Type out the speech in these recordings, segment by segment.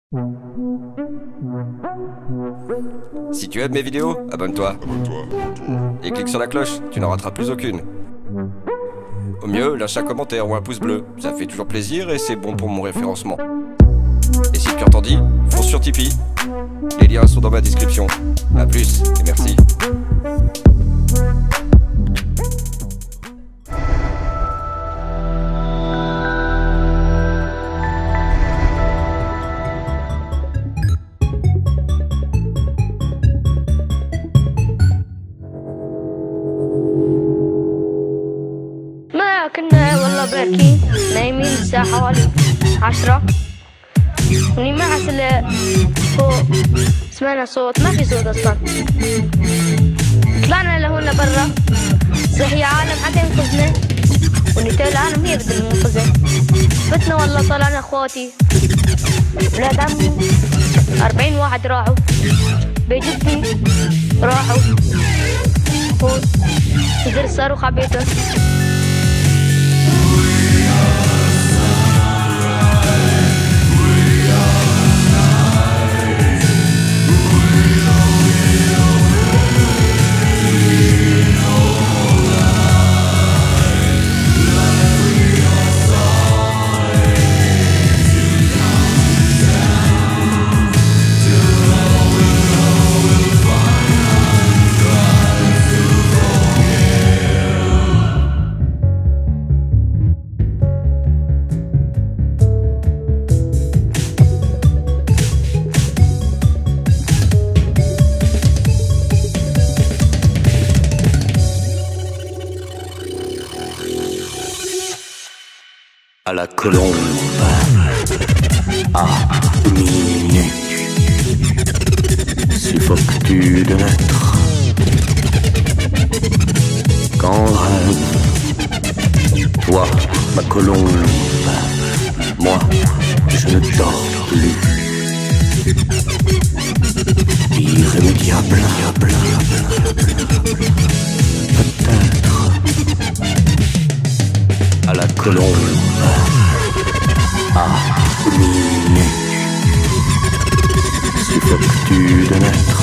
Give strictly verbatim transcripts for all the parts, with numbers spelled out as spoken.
Si tu aimes mes vidéos, abonne-toi. Et clique sur la cloche, tu n'en rateras plus aucune. Au mieux, lâche un commentaire ou un pouce bleu, ça fait toujours plaisir et c'est bon pour mon référencement. Et si le cœur t'en dit, fonce sur Tipeee. Les liens sont dans ma description. A plus et merci. ما كنا والله باركين نايمين الساعة حوالي عشرة ونمعس فوق سمعنا صوت، ما في صوت أصلا. طلعنا لهنا برا، صحي عالم حتى ينقذنا ونتاي العالم هي بدنا ننقذها. فتنا والله طلعنا اخواتي ولاد عمي أربعين واحد راحوا، بجدي راحوا هون نزل الصاروخ عبيتهم. À la colombe, à minuit, suffoques-tu de naître? Quand rêve, toi, ma colombe, moi, je ne dors plus. Irrémédiable, peut-être. À la colombe, à minuit, suffoques-tu de naître?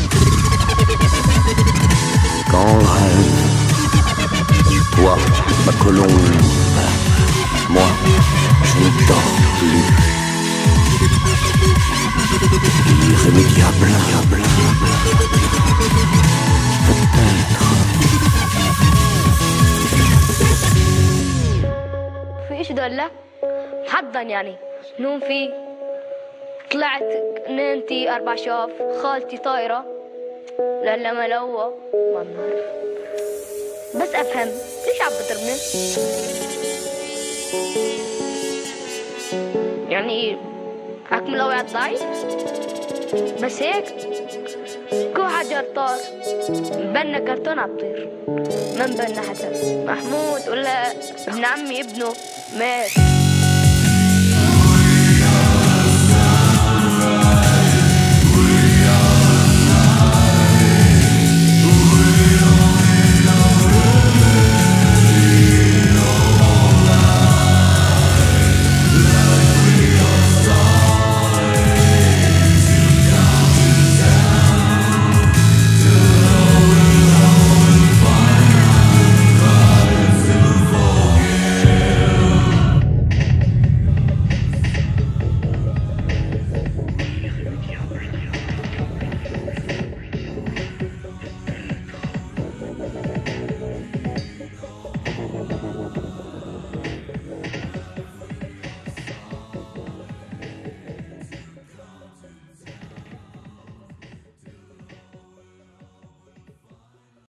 Quand rêve, toi, ma colombe, moi, je ne dors plus. Irrémédiable, peut-être. ايش دولة حضن يعني نوم فيه. طلعت نمتي أربع شاف، خالتي طايرة لالا ملوة ما بعرف، بس أفهم ليش عم بضربني. يعني أكمل أوعى الضعي بس هيك كو حجر طار مبنى كرتون عطير، ما مبنى حدا. محمود ولا ابن عمي ابنه مات.